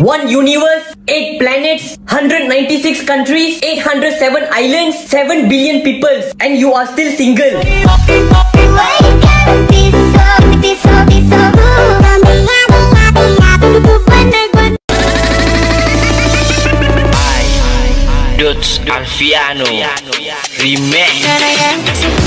One universe, 8 planets, 196 countries, 807 islands, 7 billion people, and you are still single. Dots Alfiano Remix.